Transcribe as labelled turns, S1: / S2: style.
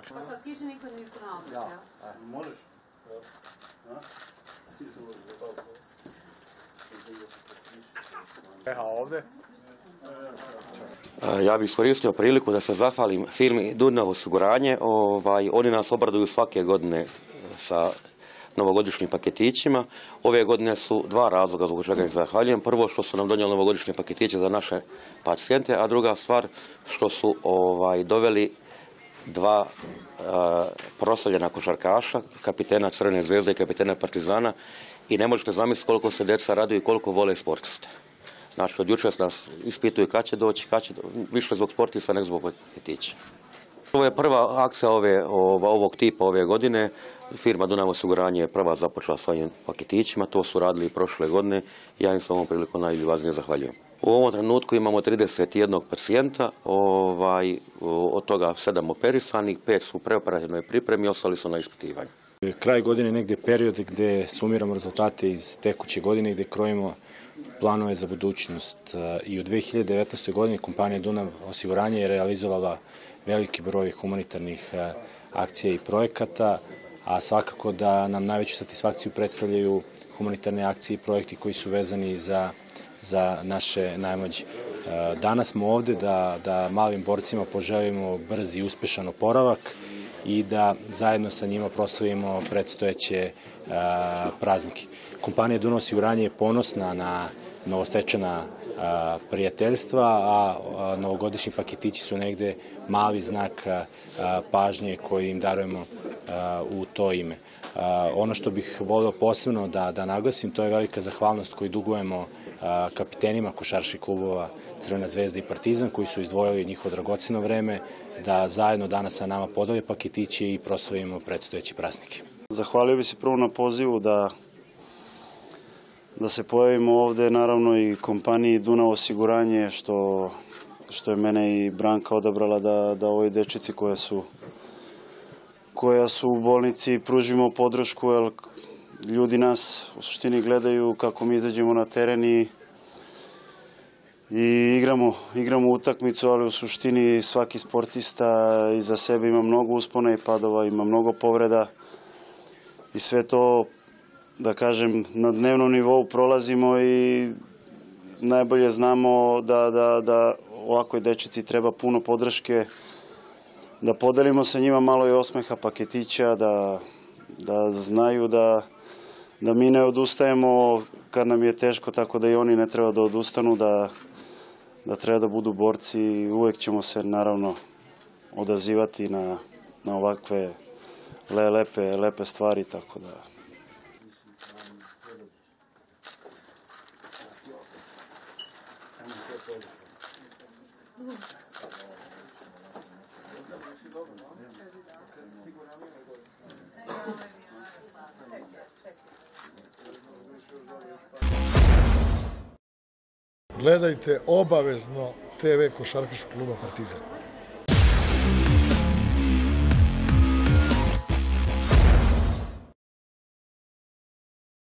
S1: Pa sad kiše nikad nisu na obrati, ja?
S2: Možeš?
S3: A ovdje?
S4: Ja bih iskoristio priliku da se zahvalim firmi Dunav osiguranje. Oni nas obraduju svake godine sa novogodišnjim paketićima. Ove godine su dva razloga zbog čega ih zahvaljujem. Prvo što su nam donijeli novogodišnje paketiće za naše pacijente, a druga stvar što su doveli dva proslavljena košarkaša, kapitena Crvene zvezde i kapitena Partizana, i ne možete zamisliti koliko se djeca raduju i koliko vole sportiste. Znači, od jučer nas ispituju kad će doći, više zbog sportista nego zbog paketića. Ovo je prva akcija ovog tipa ove godine. Firma Dunav osiguranje je prva započela s ovim paketićima, to su radili i prošle godine i ja im se ovom prilikom najljubaznije zahvaljujem. U ovom trenutku imamo 31 pacijenta, od toga 7 operisanih, 5 su u preoperativnoj pripremi, ostali su na ispitivanju.
S3: Kraj godine je negdje period gdje sumiramo rezultate iz tekuće godine, gdje krojimo planove za budućnost. I u 2019. godini kompanija Dunav osiguranje je realizovala veliki broj humanitarnih akcija i projekata, a svakako da nam najveću satisfakciju predstavljaju humanitarne akcije i projekti koji su vezani za naše najmlađe. Danas smo ovdje da malim borcima poželimo brz i uspešan oporavak i da zajedno sa njima proslavimo predstojeće praznike. Kompanija Dunav osiguranje je ponosna na novostečena prijateljstva, a novogodišnji paketići su negdje mali znak pažnje koji im darujemo u to ime. Ono što bih volio posebno da naglasim, to je velika zahvalnost koju dugujemo kapitenima košarkaških klubova Crvena zvezda i Partizan, koji su izdvojili njihovo dragocjeno vreme da zajedno danas sa nama podele paketiće i proslavimo predstojeće praznike.
S2: Zahvalio bih se prvo na pozivu da se pojavimo ovdje, naravno i kompaniji Dunav osiguranje, što je mene i Branka odabrala da ovoj dečici koja su u bolnici pružimo podršku, jer ljudi nas u suštini gledaju kako mi izađemo na teren i igramo utakmicu, ali u suštini svaki sportista iza sebe ima mnogo uspona i padova, ima mnogo povreda i sve to, da kažem, na dnevnom nivou prolazimo i najbolje znamo da ovakvoj dečici treba puno podrške, da podelimo sa njima malo i osmeha, paketića, da znaju da mi ne odustajemo kad nam je teško, tako da i oni ne treba da odustanu, da treba da budu borci i uvijek ćemo se naravno odazivati na ovakve lepe stvari, tako da...
S5: Gledajte obavezno TV košarkaškog kluba Partizan.